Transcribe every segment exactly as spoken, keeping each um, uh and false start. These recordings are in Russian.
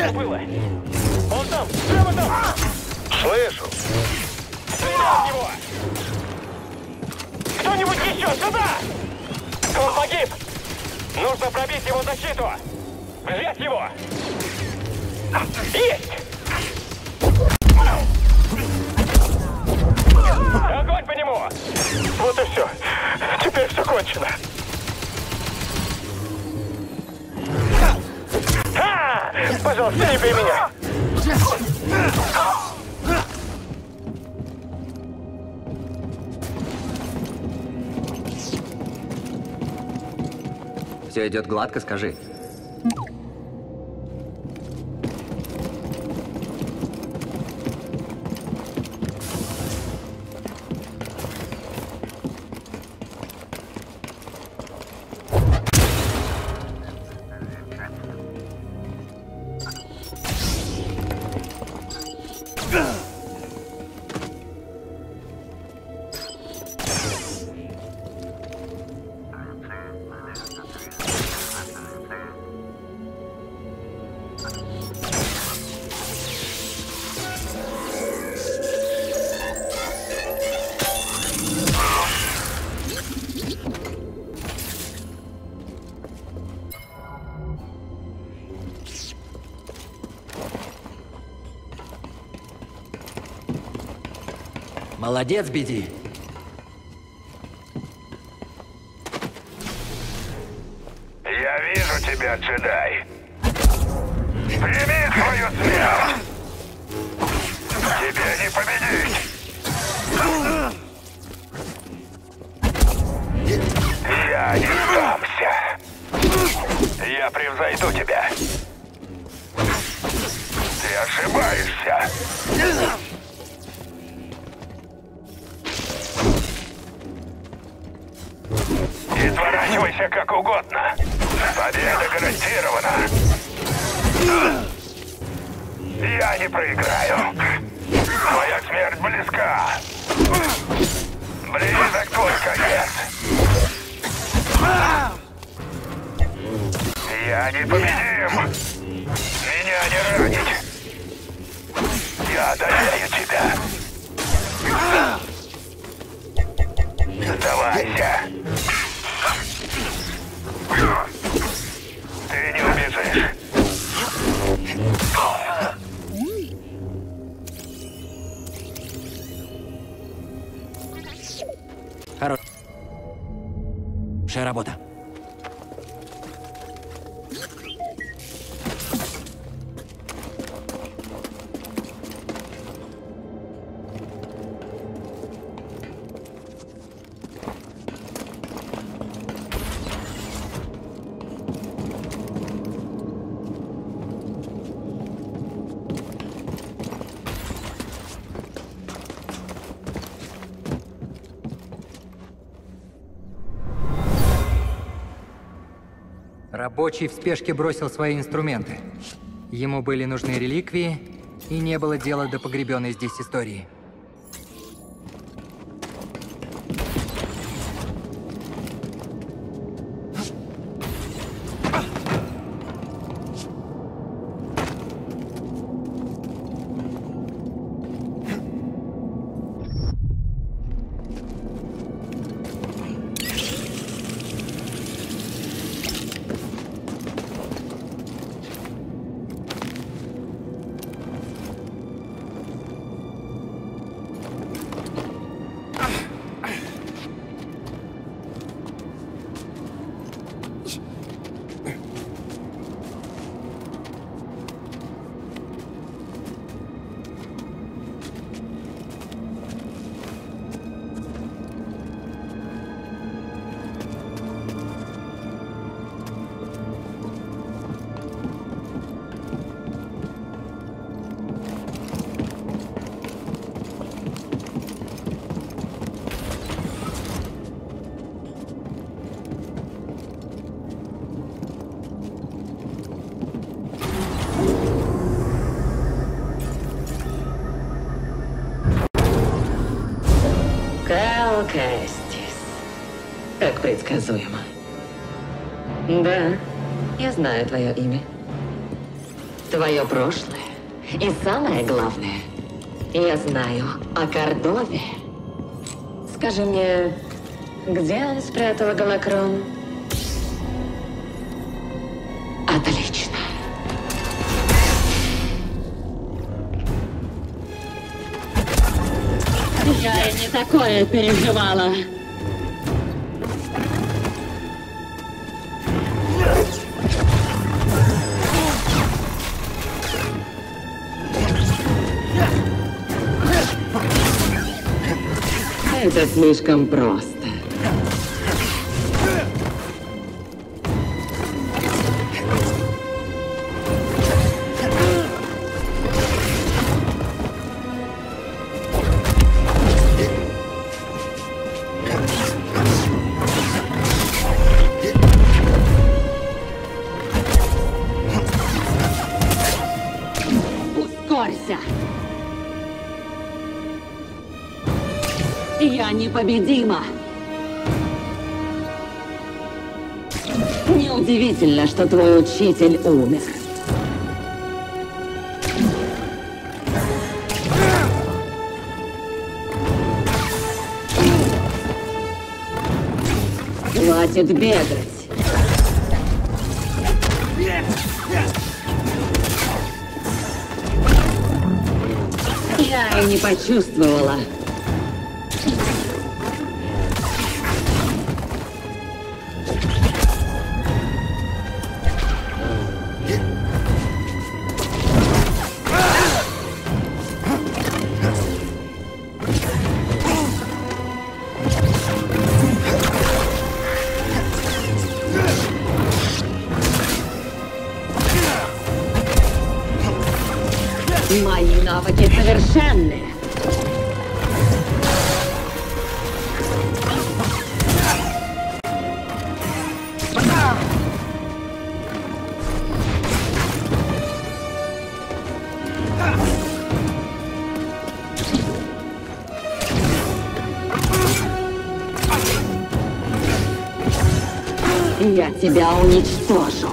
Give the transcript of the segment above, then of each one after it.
это было? Он там, прямо там! Слышу. Стреляй в него! Кто-нибудь еще, сюда! Он погиб! Нужно пробить его защиту! Взять его! Есть! Огонь по нему! Вот и все. Теперь все кончено. А! Пожалуйста, не бей меня! Все идет гладко, скажи. Молодец, Биди. Я вижу тебя, джедай. Прими свою смерть. Тебе не победить. Я не сдамся. Я превзойду тебя. Ты ошибаешься. Изворачивайся как угодно. Победа гарантирована. Я не проиграю. Твоя смерть близка. Близок твой конец. Я непобедим. Меня не ранить. Я одолею тебя. Сдавайся. Ты не убежишь. Хорошая работа. Рабочий в спешке бросил свои инструменты. Ему были нужны реликвии, и не было дела до погребенной здесь истории. Кал Кэстис. Как предсказуемо. Да, я знаю твое имя. твое прошлое. И самое главное, я знаю о Кордове. Скажи мне, где он спрятал голокрон? Отлично. Я и не такое переживала. Это слишком просто. Ускорься! Я непобедима. Неудивительно, что твой учитель умер. Хватит бегать. Я и не почувствовала. Мои навыки совершенны. Я тебя уничтожу.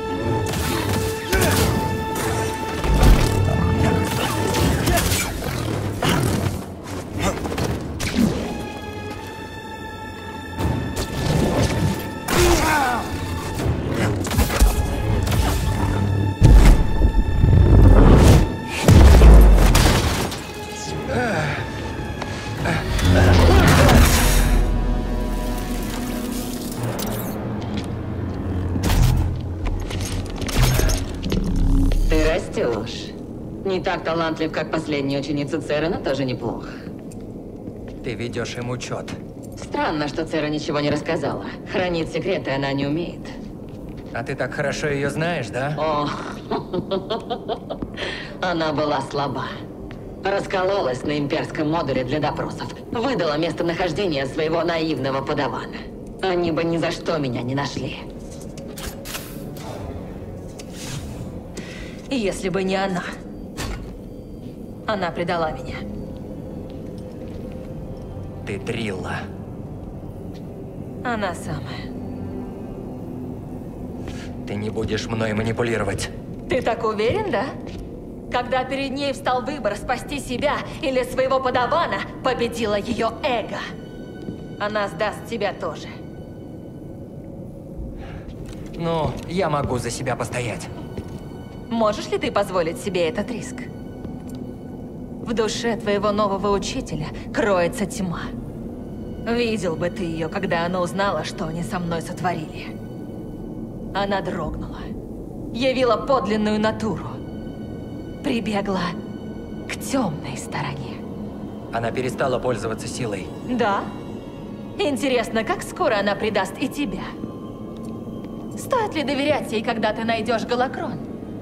Ты растешь. Не так талантлив, как последняя ученица Цера, но тоже неплохо. Ты ведешь им учет. Странно, что Цера ничего не рассказала. Хранить секреты она не умеет. А ты так хорошо ее знаешь, да? О, она была слаба. Раскололась на имперском модуле для допросов. Выдала местонахождение своего наивного подавана. Они бы ни за что меня не нашли. Если бы не она. Она предала меня. Ты Трилла. Она самая. Ты не будешь мной манипулировать. Ты так уверен, да? Когда перед ней встал выбор спасти себя или своего подавана, победила ее эго. Она сдаст тебя тоже. Ну, я могу за себя постоять. Можешь ли ты позволить себе этот риск? В душе твоего нового учителя кроется тьма. Видел бы ты ее, когда она узнала, что они со мной сотворили. Она дрогнула. Явила подлинную натуру. Прибегла к темной стороне. Она перестала пользоваться силой. Да? Интересно, как скоро она предаст и тебя? Стоит ли доверять ей, когда ты найдешь голокрон?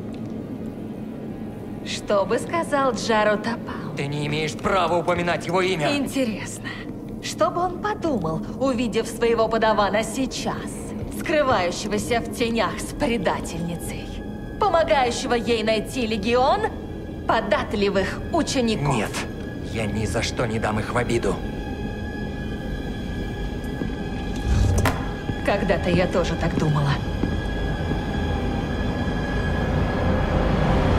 Что бы сказал Джаро Тапал? Ты не имеешь права упоминать его имя. Интересно, что бы он подумал, увидев своего подавана сейчас, скрывающегося в тенях с предательницей, помогающего ей найти легион податливых учеников? Нет, я ни за что не дам их в обиду. Когда-то я тоже так думала.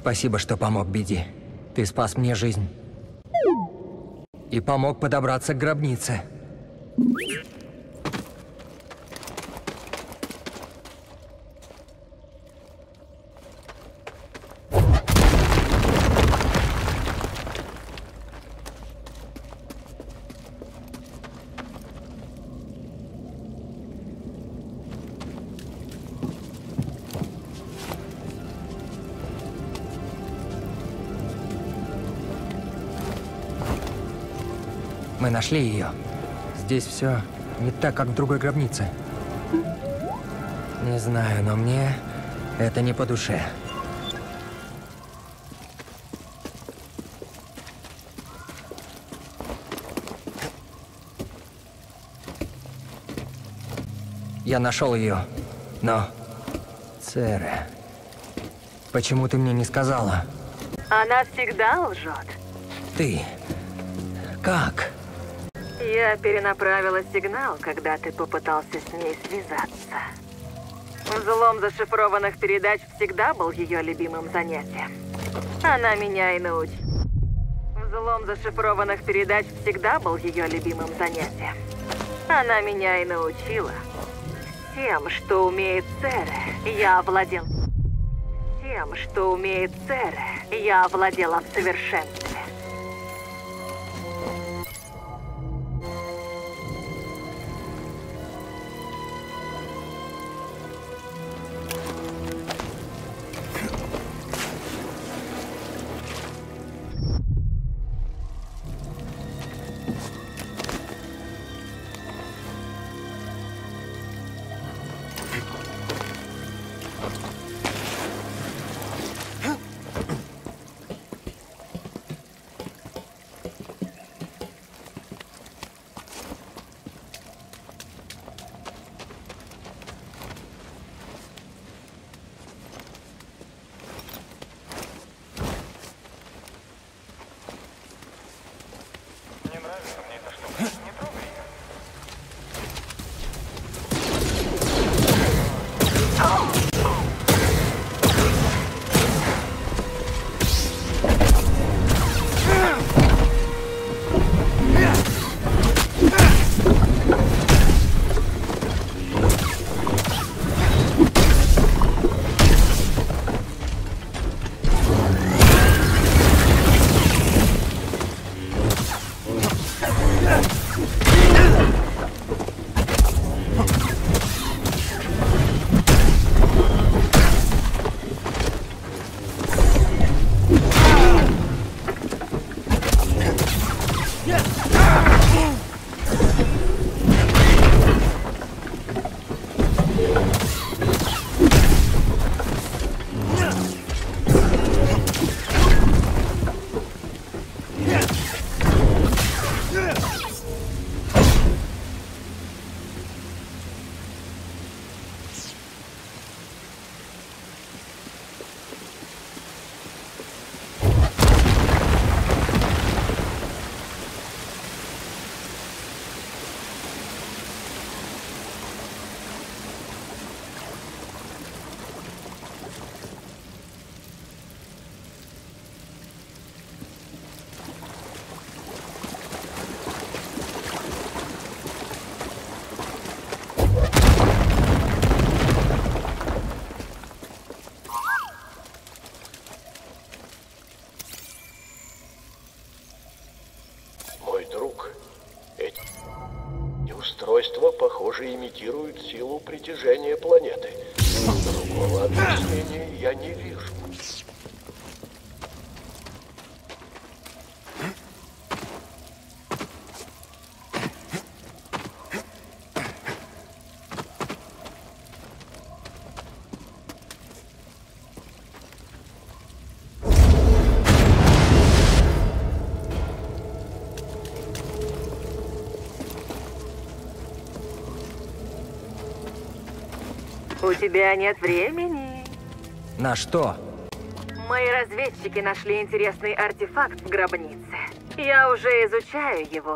Спасибо, что помог, Биди. Ты спас мне жизнь. И помог подобраться к гробнице. Мы нашли ее. Здесь все не так, как в другой гробнице. Не знаю, но мне это не по душе. Я нашел ее, но... Цере, почему ты мне не сказала? Она всегда лжет. Ты... Как? Я перенаправила сигнал, когда ты попытался с ней связаться. Взлом зашифрованных передач всегда был ее любимым занятием. Она меня и научила. Взлом зашифрованных передач всегда был ее любимым занятием. Она меня и научила. Тем, что умеет Цере, я овладел. Тем, что умеет Цере, я овладела в совершенстве. Устройства, похоже, имитируют силу притяжения планеты. Другого объяснения я не вижу. У тебя нет времени. На что? Мои разведчики нашли интересный артефакт в гробнице. Я уже изучаю его,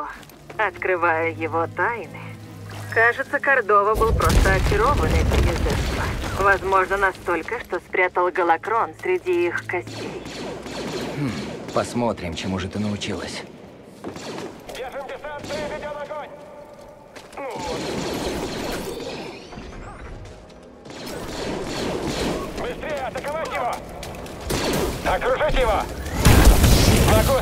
открываю его тайны. Кажется, Кордова был просто очарован этим изыском. Возможно, настолько, что спрятал голокрон среди их костей. Посмотрим, чему же ты научилась. Держим дистанцию и ведем огонь! Ну вот. Быстрее атаковать его! Окружить его! Могу!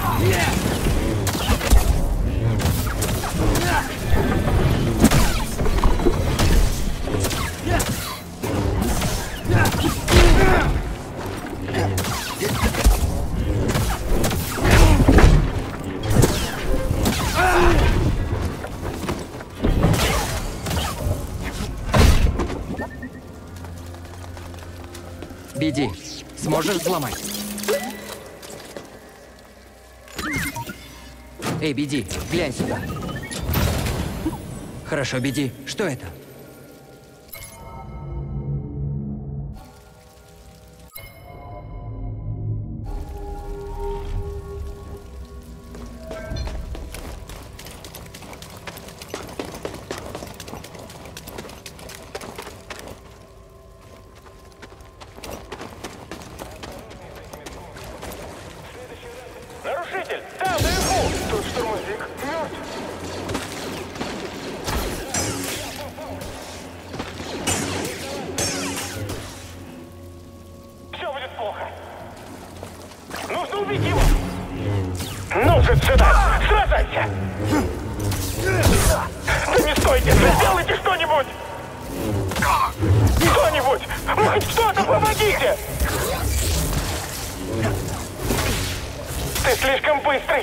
Биди, сможешь взломать? Эй, Биди, глянь сюда. Хорошо, Биди, что это? Нарушитель! Там, наверху! Тут штурмовик мертв! Все будет плохо! Нужно убить его! Ну же, джедай! Сражайся! Да не стойте! Сделайте что-нибудь! Кто-нибудь! Хоть кто-то, помогите! Ты слишком быстрый!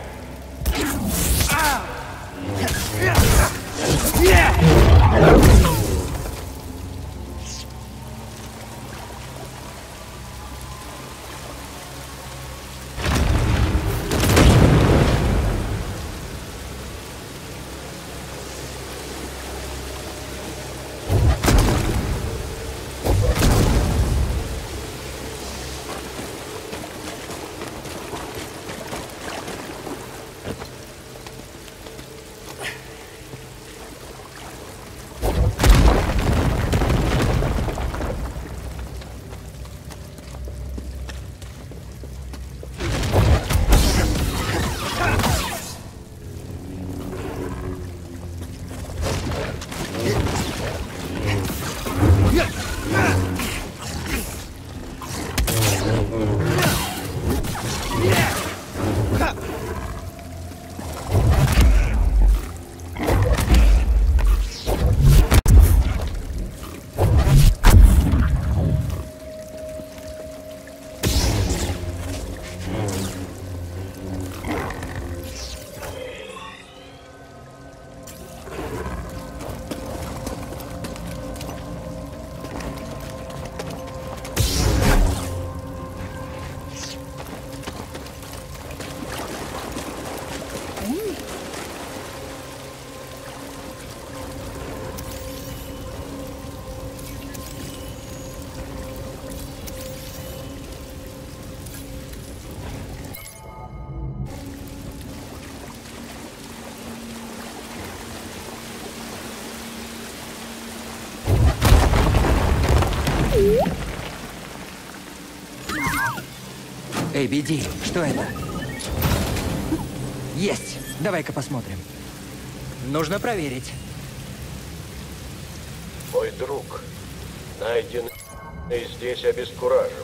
Эй, Биди, что это? Есть! Давай-ка посмотрим. Нужно проверить. Мой друг найден и здесь обескураживает.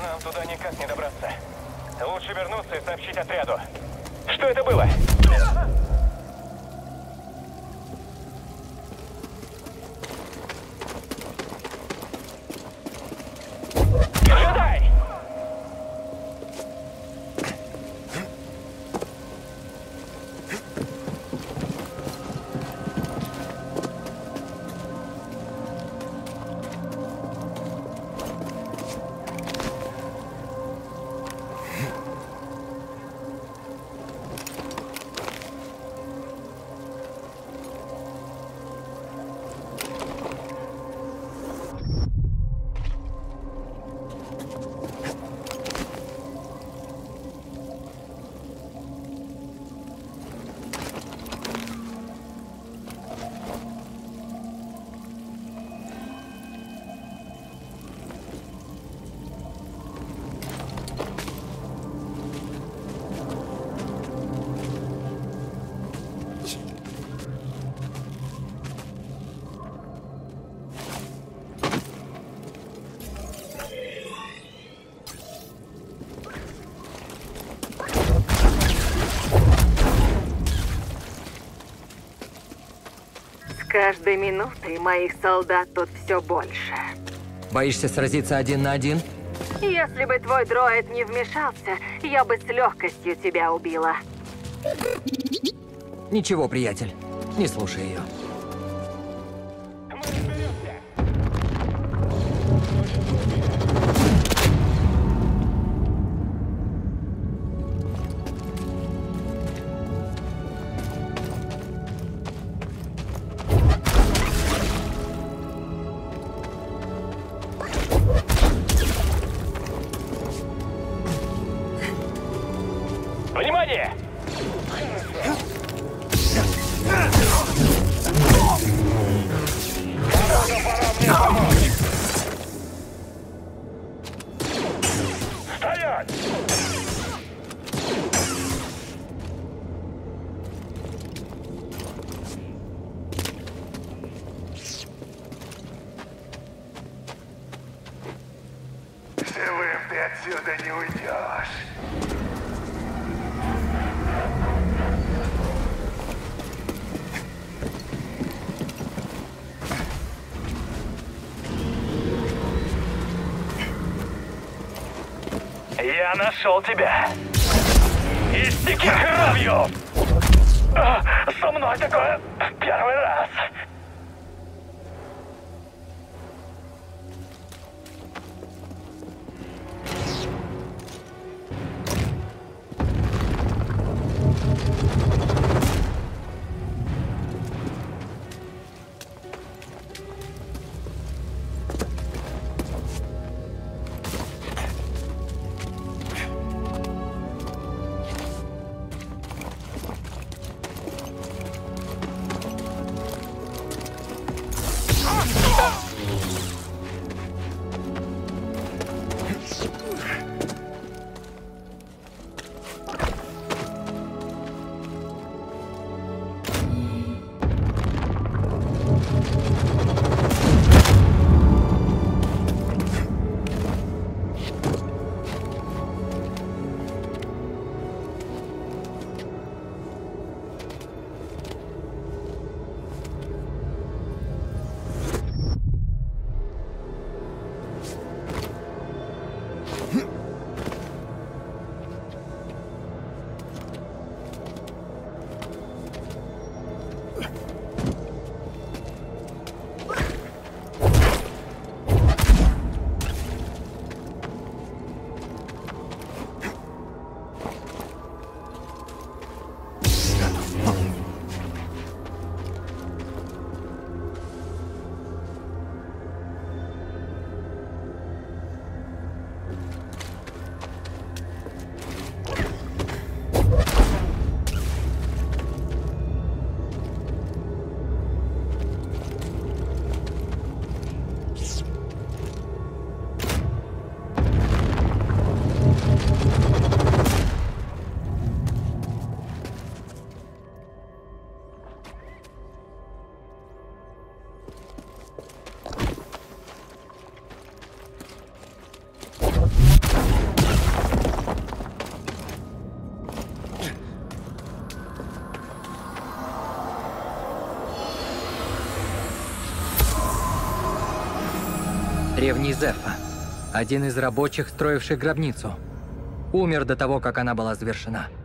Нам туда никак не добраться. Лучше вернуться и сообщить отряду. Что это было? Джедай! С каждой минутой моих солдат тут все больше. Боишься сразиться один на один? Если бы твой дроид не вмешался, я бы с легкостью тебя убила. Ничего, приятель. Не слушай ее. Мы разберемся. Внимание! Стоять! Живым ты отсюда не уйдешь. Я нашел тебя! Истеки кровью! А, со мной такое первый раз! Низефа, один из рабочих, строивших гробницу. Умер до того, как она была завершена.